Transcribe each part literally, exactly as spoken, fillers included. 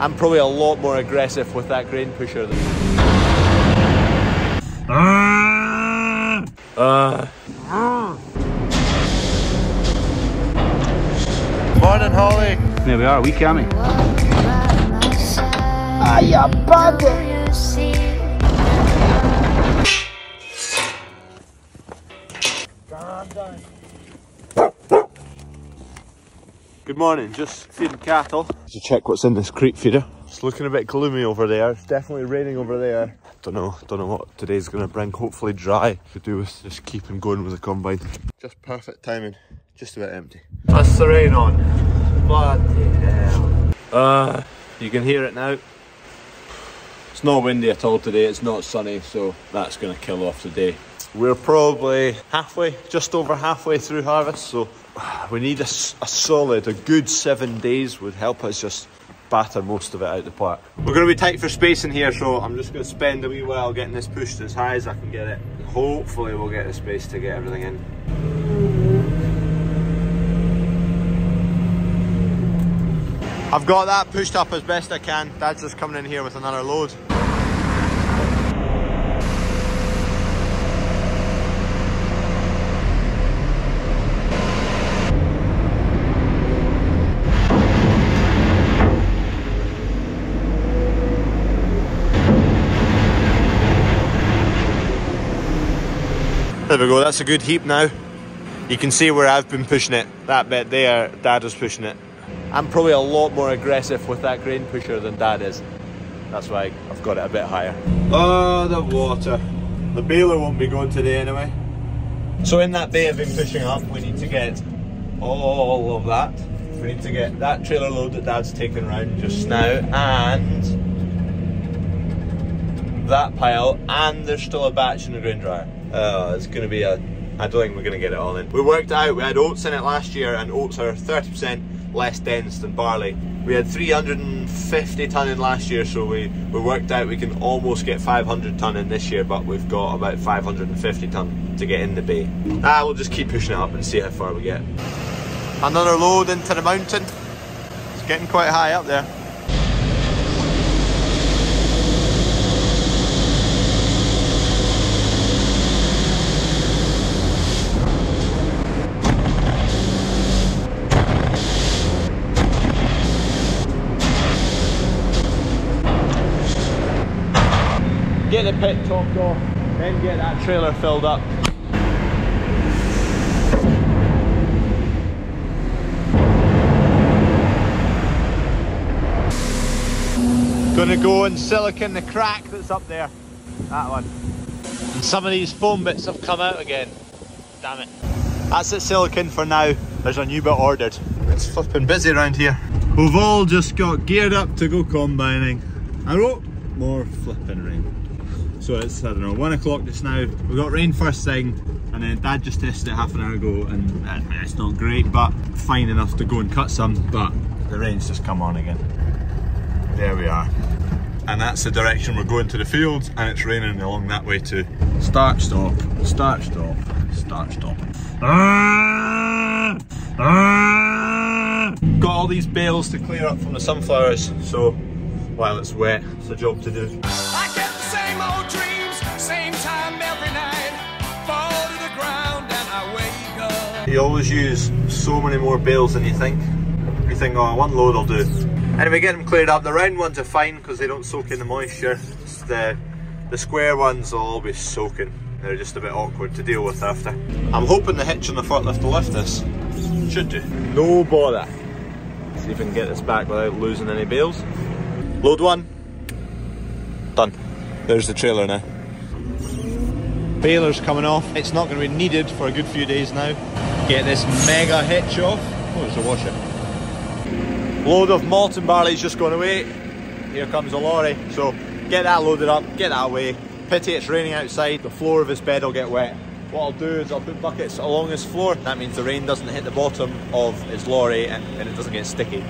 I'm probably a lot more aggressive with that grain pusher than... Uh. Morning, Holly. There we are, we coming. Ah, you bugger! Good morning, just feeding cattle. To check what's in this creek feeder. It's looking a bit gloomy over there. It's definitely raining over there. Don't know, don't know what today's gonna bring. Hopefully dry. Could do with just keeping going with the combine. Just perfect timing. Just about empty. That's the rain on. Bloody hell. Uh, you can hear it now. It's not windy at all today. It's not sunny, so that's gonna kill off the day. We're probably halfway, just over halfway through harvest, so we need a, a solid, a good seven days would help us just batter most of it out the park. We're going to be tight for space in here, so I'm just going to spend a wee while getting this pushed as high as I can get it. Hopefully we'll get the space to get everything in. I've got that pushed up as best I can. Dad's just coming in here with another load. There we go, that's a good heap now. You can see where I've been pushing it. That bit there, Dad was pushing it. I'm probably a lot more aggressive with that grain pusher than Dad is. That's why I've got it a bit higher. Oh, the water. The baler won't be going today anyway. So in that bay I've been pushing up, we need to get all of that. We need to get that trailer load that Dad's taken round just now, and that pile, and there's still a batch in the grain dryer. Oh, it's going to be a... I don't think we're going to get it all in. We worked out, we had oats in it last year, and oats are thirty percent less dense than barley. We had three hundred fifty tonne in last year, so we, we worked out we can almost get five hundred tonne in this year, but we've got about five hundred fifty tonne to get in the bay. Ah, we'll just keep pushing it up and see how far we get. Another load into the mountain. It's getting quite high up there. Get the pit topped off, then get that trailer filled up. Gonna go and silicon the crack that's up there. That one. And some of these foam bits have come out again. Damn it. That's it silicon for now. There's a new bit ordered. It's flipping busy around here. We've all just got geared up to go combining. I wrote more flipping rain. So it's, I don't know, one o'clock just now. We got rain first thing, and then Dad just tested it half an hour ago, and uh, it's not great, but fine enough to go and cut some, but the rain's just come on again. There we are. And that's the direction we're going to the fields, and it's raining along that way too. Start, stop, start, stop, start, stop. Ah! Ah! Got all these bales to clear up from the sunflowers, so while it's wet, it's a job to do. Same old dreams, same time every night. Fall to the ground and I wake up. You always use so many more bales than you think. You think, oh, one load will do. Anyway, get them cleared up. The round ones are fine because they don't soak in the moisture. It's the, the square ones will all be soaking. They're just a bit awkward to deal with after. I'm hoping the hitch on the forklift will lift this. Should do. No bother. See if we can get this back without losing any bales. Load one. Done. There's the trailer now. Baler's coming off. It's not going to be needed for a good few days now. Get this mega hitch off. Oh, there's a washer. Load of malting barley's just gone away. Here comes a lorry. So get that loaded up, get that away. Pity it's raining outside. The floor of his bed will get wet. What I'll do is I'll put buckets along his floor. That means the rain doesn't hit the bottom of his lorry and, and it doesn't get sticky.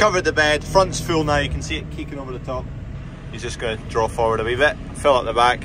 covered the bed, front's full now, you can see it keeking over the top. He's just going to draw forward a wee bit, fill up the back.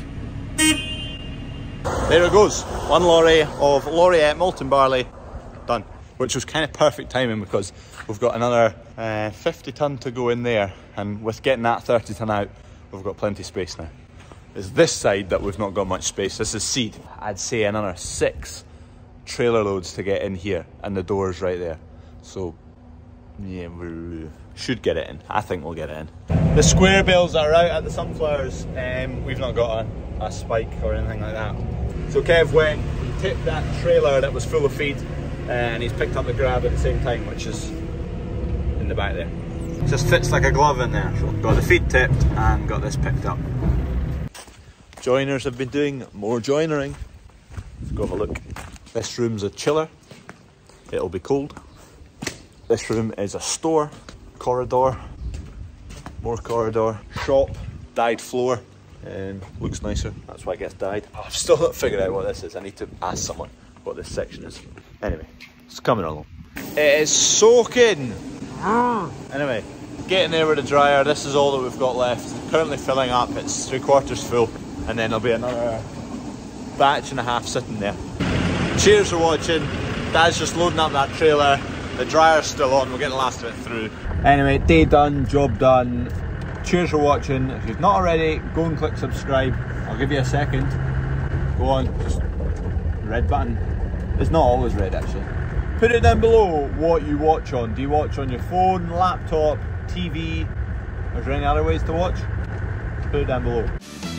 There it goes, one lorry of Lauriette malting barley done, which was kind of perfect timing because we've got another uh, fifty tonne to go in there, and with getting that thirty tonne out, we've got plenty of space now. It's this side that we've not got much space. This is seed. I'd say another six trailer loads to get in here, and the door's right there. So yeah, we should get it in. I think we'll get it in. The square bales that are out at the sunflowers, um, we've not got a, a spike or anything like that. So Kev went, he tipped that trailer that was full of feed, and he's picked up the grab at the same time, which is in the back there. It just fits like a glove in there. So got the feed tipped and got this picked up. Joiners have been doing more joinering. Let's go have a look. This room's a chiller. It'll be cold. This room is a store, corridor, more corridor, shop, dyed floor, and looks nicer. That's why it gets dyed. I've still not figured out what this is. I need to ask someone what this section is. Anyway, it's coming along. It is soaking. Anyway, getting there with the dryer. This is all that we've got left. Currently filling up. It's three quarters full, and then there'll be another batch and a half sitting there. Cheers for watching. Dad's just loading up that trailer. The dryer's still on, we'll get the last of it through. Anyway, day done, job done. Cheers for watching. If you've not already, go and click subscribe. I'll give you a second. Go on, just red button. It's not always red actually. Put it down below what you watch on. Do you watch on your phone, laptop, T V? Is there any other ways to watch? Put it down below.